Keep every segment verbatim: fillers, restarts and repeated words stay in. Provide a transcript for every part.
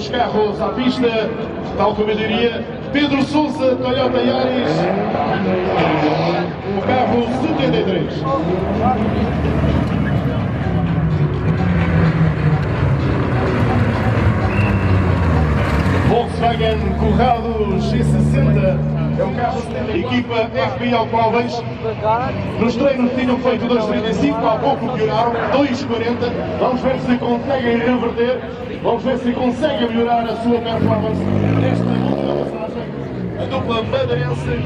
os carros à pista, tal como eu diria, Pedro Sousa, Toyota Yaris, o carro setenta e três. Volkswagen Corrado G sessenta é o carro da equipa F B I ao qual vejo. Nos treinos tinham feito dois trinta e cinco, há pouco pioraram, dois quarenta. Vamos ver se conseguem reverter, vamos ver se conseguem melhorar a sua performance nesta última passagem. A dupla madeirense.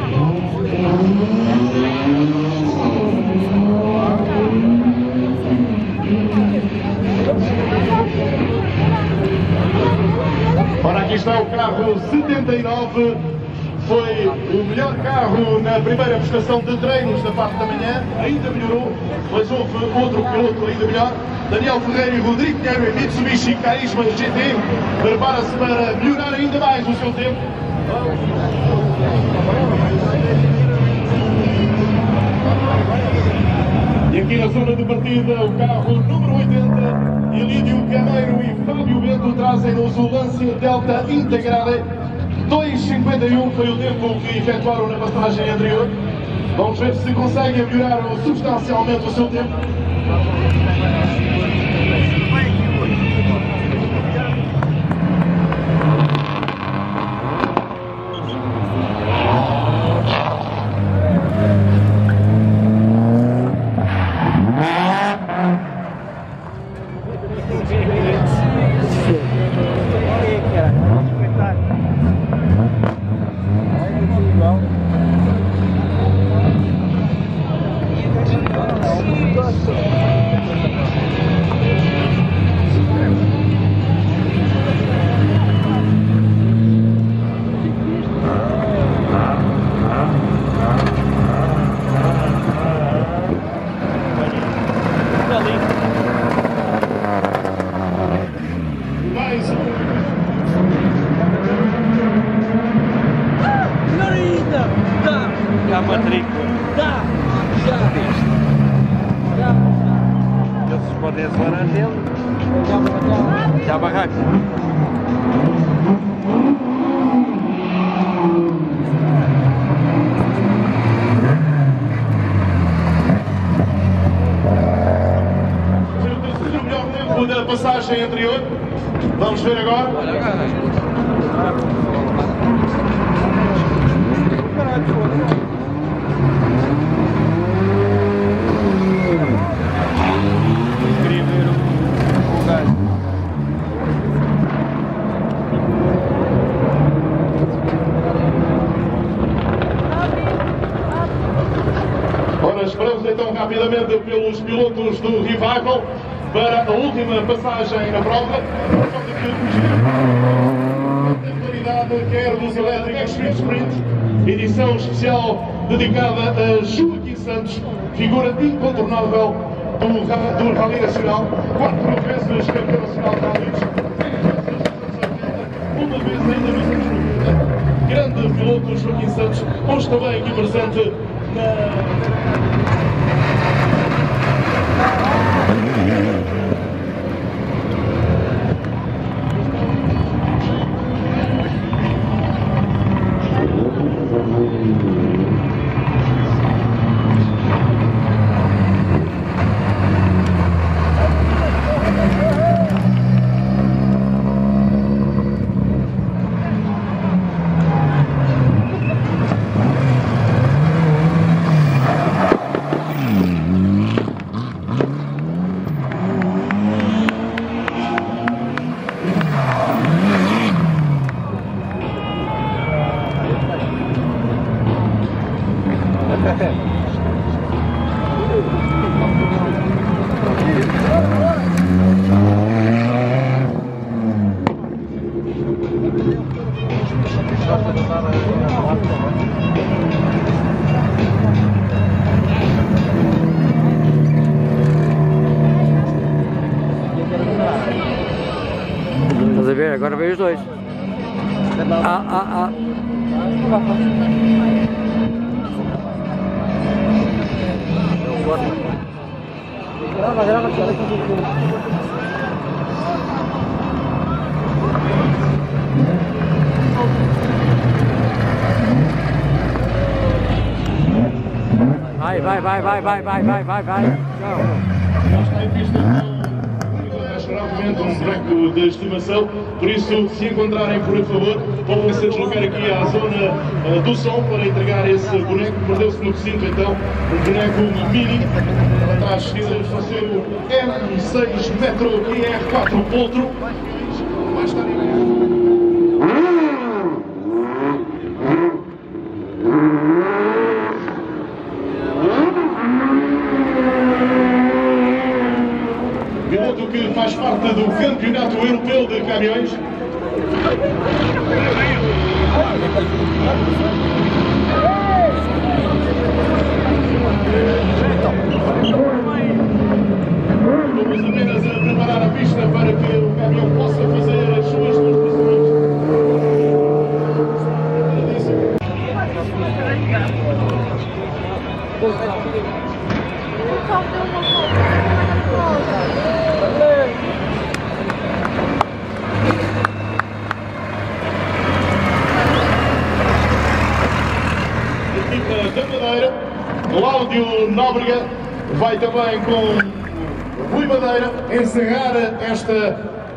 Ora, aqui está o carro setenta e nove, foi o melhor carro na primeira prestação de treinos da parte da manhã, ainda melhorou, mas houve outro piloto ainda melhor, Daniel Ferreira e Rodrigo Pinheiro em Mitsubishi Carisma G T, prepara-se para melhorar ainda mais o seu tempo. E aqui na zona de partida, o carro número oitenta, Elídio Cameiro e Fábio Bento trazem-nos o Lancia Delta Integrale. dois cinquenta e um foi o tempo que efetuaram na passagem anterior. Vamos ver se conseguem melhorar substancialmente o seu tempo. Já matrícula. Dá! Já! Já! Eles podem acelerar dele. Já a barraca. O melhor tempo da passagem anterior. Vamos ver agora. Queria ver o gajo. Ora, esperamos então rapidamente pelos pilotos do Revival para a última passagem na prova. A qualidade quer dos Electric Extreme Sprint, edição especial dedicada a Joaquim Santos, figura incontornável do, do Rally Nacional, quatro vezes campeão nacional de rallies, uma vez ainda nos anos noventa. Grande piloto Joaquim Santos, hoje também aqui presente na... Estás a ver? Agora veio os dois. Ah, ah, ah. Grava, grava, Vai, vai, vai, vai, vai, vai, vai, vai, vai. Já está em pista um boneco de estimação, por isso, se encontrarem, por favor, podem se deslocar aqui à zona uh, do som para entregar esse boneco. Perdeu-se no recinto, então, um boneco mini. Atrás vai ser o M seis Metro I R quatro Poltro. Vai estar em... Piloto que faz parte do Campeonato Europeu de Caminhões. Vamos apenas a preparar a pista para que o caminhão possa fazer as suas demonstrações. Equipa da Madeira, Cláudio Nóbrega vai também com Rui Madeira encerrar esta